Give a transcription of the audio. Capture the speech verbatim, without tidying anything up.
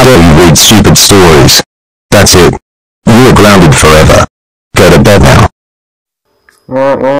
dare you read stupid stories. That's it. You are grounded forever. Go to bed now.